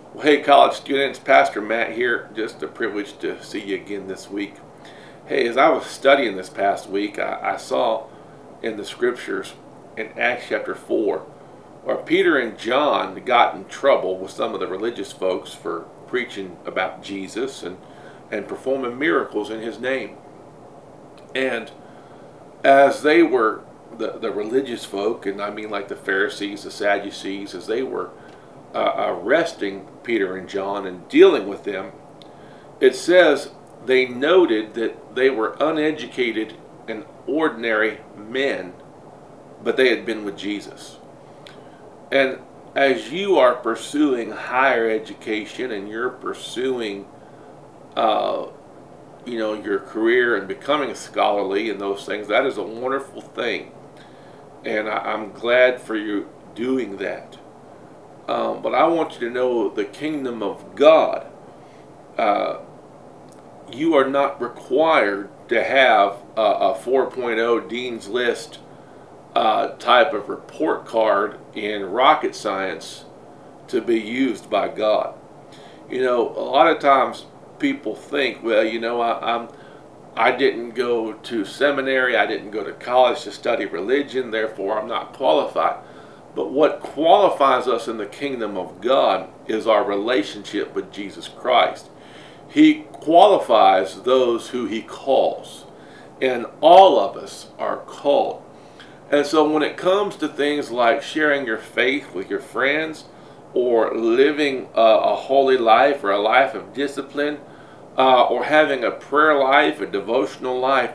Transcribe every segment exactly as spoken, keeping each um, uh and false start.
Well, hey, college students, Pastor Matt here. Just a privilege to see you again this week. Hey, as I was studying this past week, I, I saw in the scriptures in Acts chapter four where Peter and John got in trouble with some of the religious folks for preaching about Jesus and, and performing miracles in his name. And as they were, the, the religious folk, and I mean like the Pharisees, the Sadducees, as they were Uh, arresting Peter and John and dealing with them, it says they noted that they were uneducated and ordinary men, but they had been with Jesus. And as you are pursuing higher education and you're pursuing uh, you know, your career and becoming scholarly and those things, that is a wonderful thing, and I, I'm glad for you doing that. Um, but I want you to know the kingdom of God, uh, you are not required to have a, a four point oh Dean's List uh, type of report card in rocket science to be used by God. You know, a lot of times people think, well, you know, I, I'm, I didn't go to seminary, I didn't go to college to study religion, therefore I'm not qualified. But what qualifies us in the kingdom of God is our relationship with Jesus Christ. He qualifies those who he calls. And all of us are called. And so when it comes to things like sharing your faith with your friends, or living a, a holy life or a life of discipline, uh, or having a prayer life, a devotional life,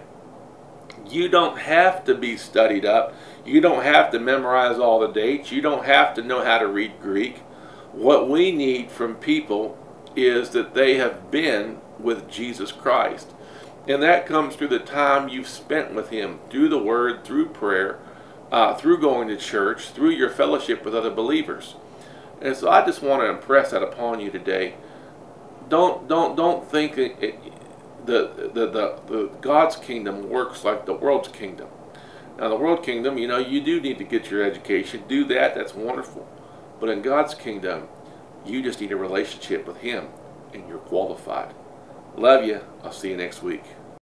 you don't have to be studied up. You don't have to memorize all the dates. You don't have to know how to read Greek. What we need from people is that they have been with Jesus Christ. And that comes through the time you've spent with him, through the word, through prayer, uh, through going to church, through your fellowship with other believers. And so I just want to impress that upon you today. Don't, don't, don't think it, it, the, the, the, the God's kingdom works like the world's kingdom. Now, the world kingdom, you know, you do need to get your education. Do that. That's wonderful. But in God's kingdom, you just need a relationship with him, and you're qualified. Love you. I'll see you next week.